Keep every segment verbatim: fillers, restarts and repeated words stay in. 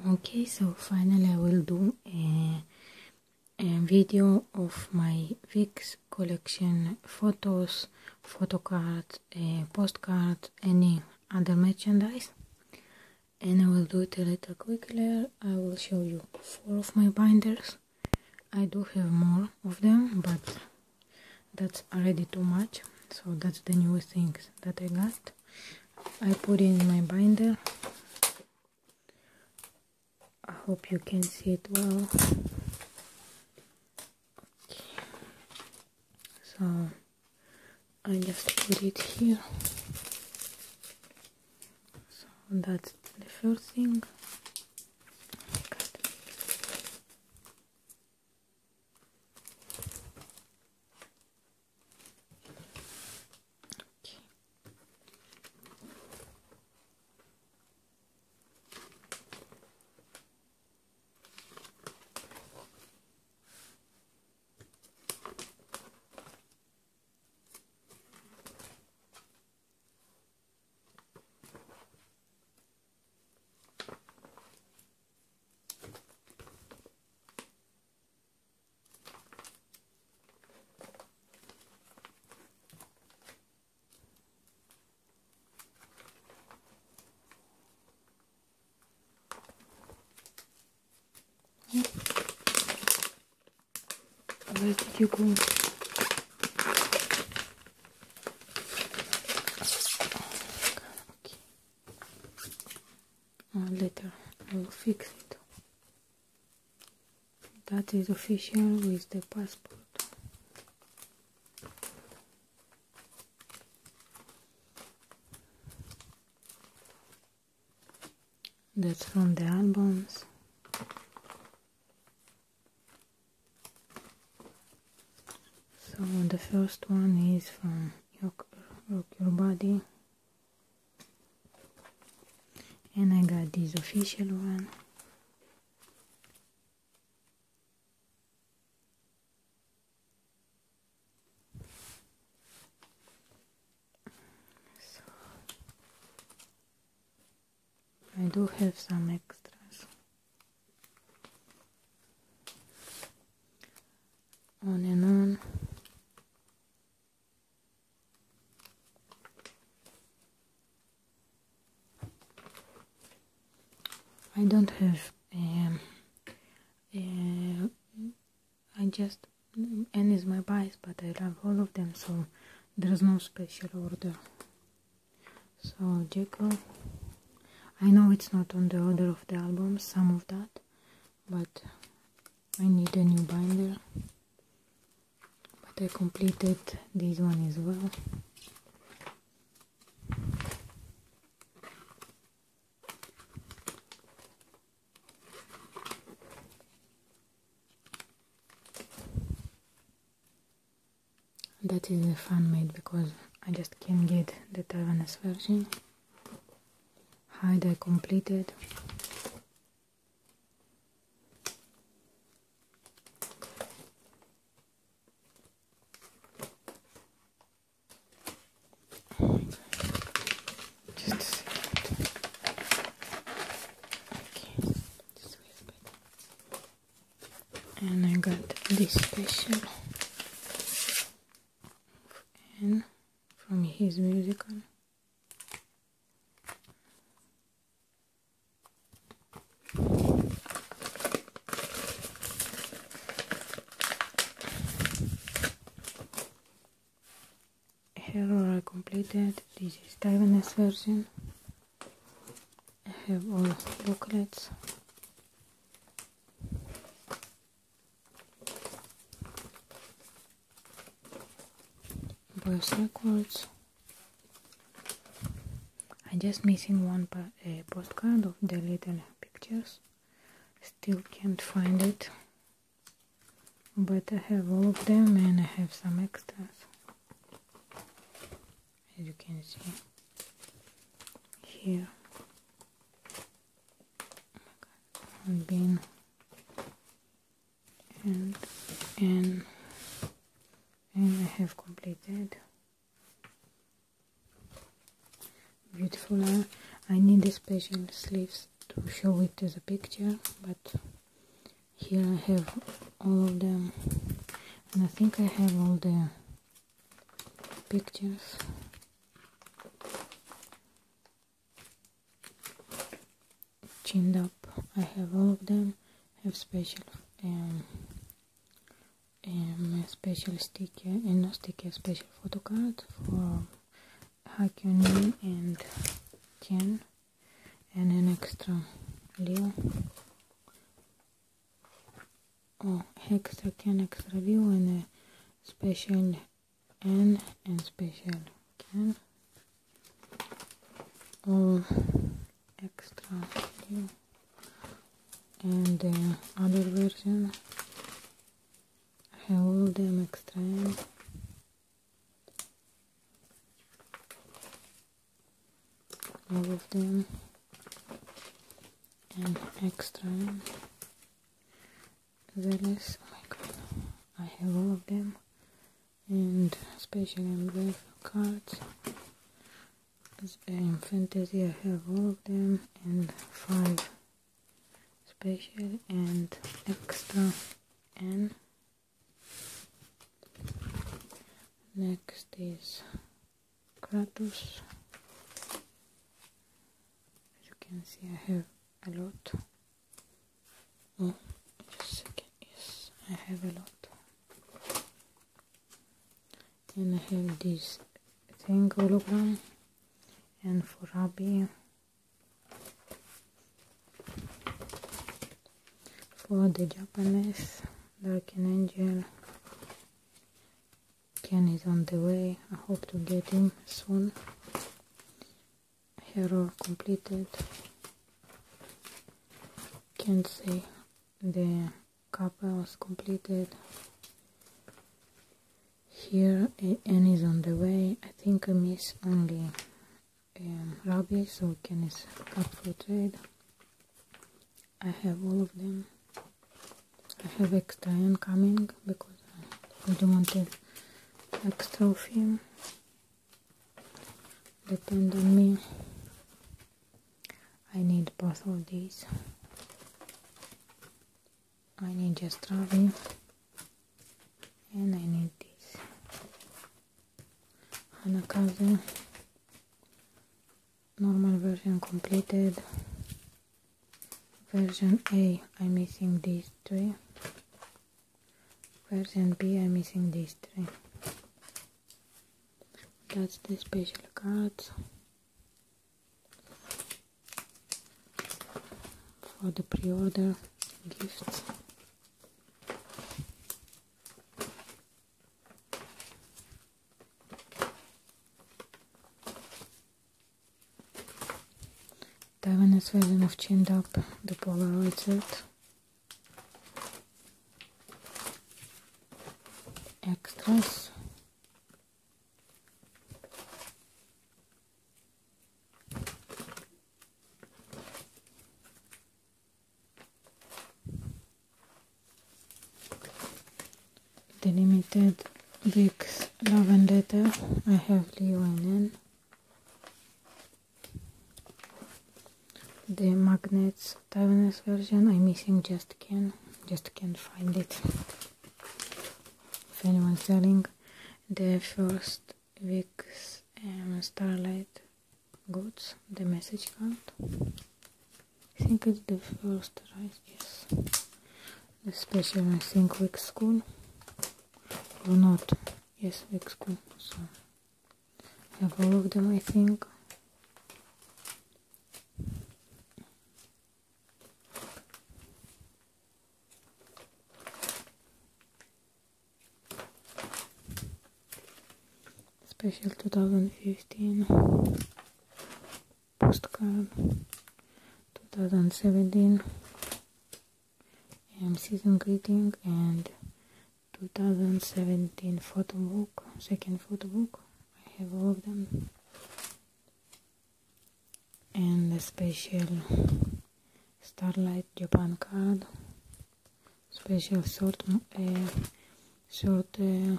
Okay, so finally I will do a, a video of my Wix collection, photos, photo cards, uh, postcards, any other merchandise, and I will do it a little quickly. I will show you four of my binders. I do have more of them, but that's already too much, so that's the newest things that I got. I put in my binder. I hope you can see it well. Okay. So I just put it here. So that's the first thing. Where did you go? Okay. Uh, later I will fix it. That is official with the passport. That's from the albums. So the first one is from Rock, Rock Your Body, and I got this official one. So I do have some extras. On and on. I don't have um, uh, I just N is my bias, but I love all of them, so there's no special order. So Jekyll, I know it's not on the order of the albums, some of that, but I need a new binder. But I completed this one as well. That is a fan made because I just can't get the Taiwanese version. Hide I completed. Just a second. Okay, this way is better. And I got this special. And from his musical. Here I completed. This is Taiwanese version. I have all booklets. Voice records. I'm just missing one pa uh, postcard of the little pictures. Still can't find it, but I have all of them and I have some extras, as you can see here. And bin and and and I have completed. Beautiful. I need the special sleeves to show it as a picture, but here I have all of them, and I think I have all the pictures. Chinned up, I have all of them. I have special um, um, special sticker and no sticker, special photo card for Hakuni and Ken, and an extra Leo. Oh, extra Ken, extra Leo, and a special N and special Ken. All extra Leo. And the other version, I have all them extra N. All of them, and extra N. Zealous, oh my god, I have all of them, and special engrave cards. In fantasy I have all of them, and five special and extra N. Next is Kratos. As you can see, I have a lot. Oh, just a second. Yes, I have a lot. And I have this thing hologram, and for Rabbi, for the Japanese Darken Angel. Ken is on the way. I hope to get him soon. Hero completed. Can't say the couple was completed. Here N is on the way. I think I miss only um, Rabbi, so Ken is up for trade. I have all of them. I have extra N coming because I don't want it extra of him. Depend on me. I need both of these. I need just Ravi, and I need this. Hanakaze, normal version completed. Version A, I'm missing these three. Version B, I'm missing these three. That's the special cards for the pre-order gifts. Taiwanese version of Chinned Up, the Polaroid set. Extras. The limited Vicks Love and Letter. I have Leo and N. The magnets Taiwanese version, I'm missing just Ken, just can't find it. If anyone's selling the first Vicks um, Starlight goods, the message card. I think it's the first, right? Yes. The special, I think, Vicks School. Or not. Yes, Vicks School. So I have all of them, I think. Special twenty fifteen postcard, twenty seventeen um, season greeting, and twenty seventeen photo book, second photo book. I have all of them, and a special Starlight Japan card, special short, uh, short. Uh,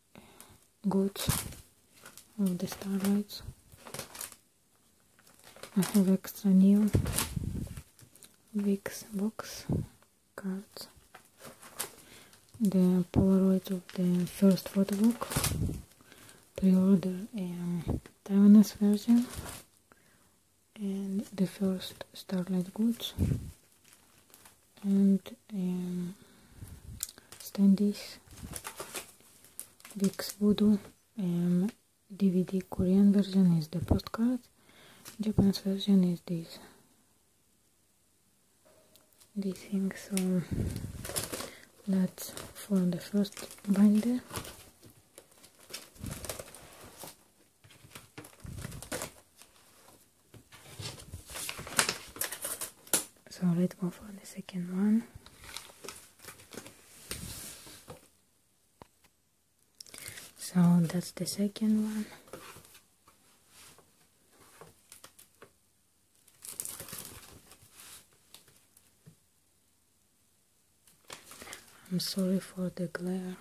goods of the Starlights. I have extra new Vicks box cards. The Polaroid of the first photo book. Pre-order um, Taiwanese version. And the first Starlight Goods. And um, Standish. Vicks Voodoo. Um, D V D Korean version is the postcard. Japanese version is this. This thing, so that's for the first binder. So let's go for the second one. So that's the second one. I'm sorry for the glare.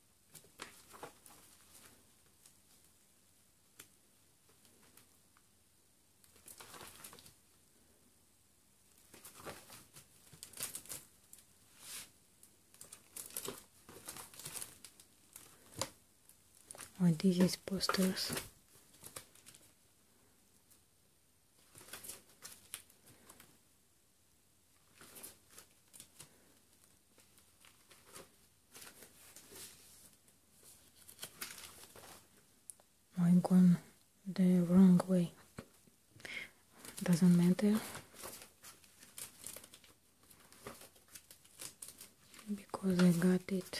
Oh, this is posters. I'm going the wrong way. Doesn't matter. Because I got it.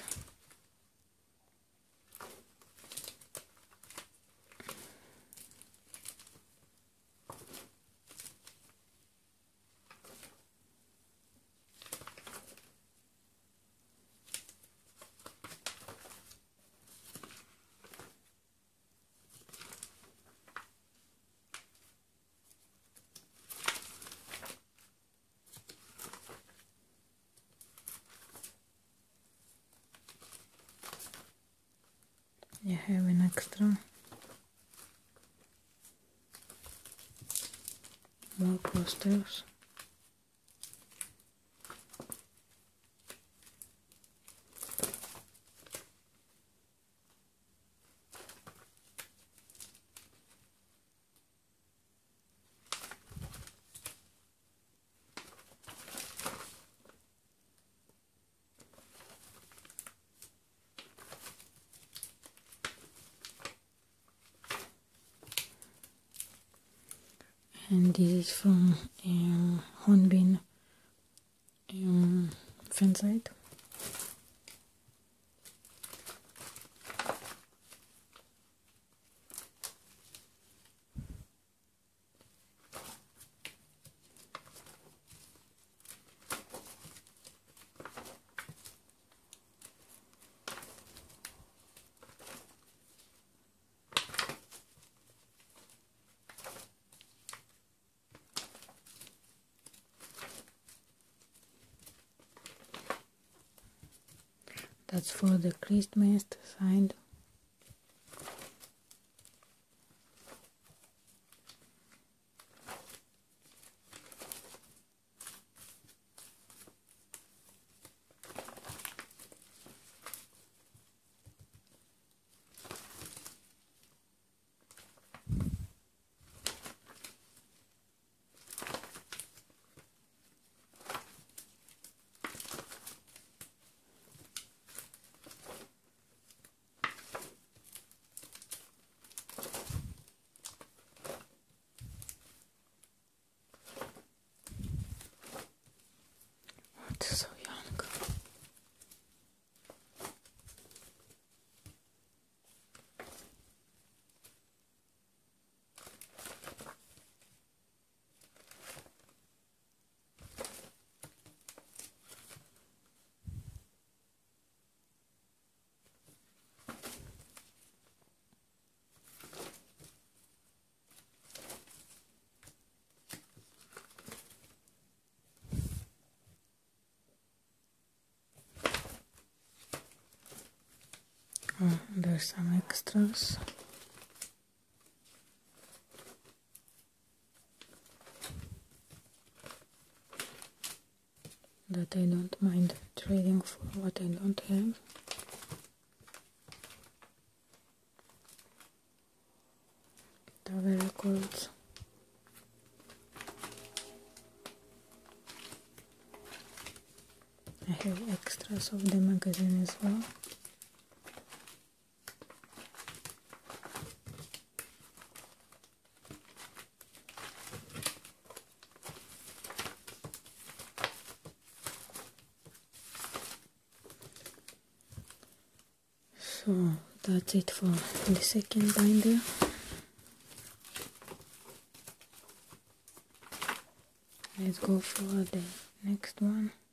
You have an extra. More posters. And this is from um, Honbin um, fan site. That's for the Christmas side. It's so young. Oh, there's some extras. that I don't mind trading for what I don't have. Tower records. I have extras of the magazine as well. So that's it for the second binder. Let's go for the next one.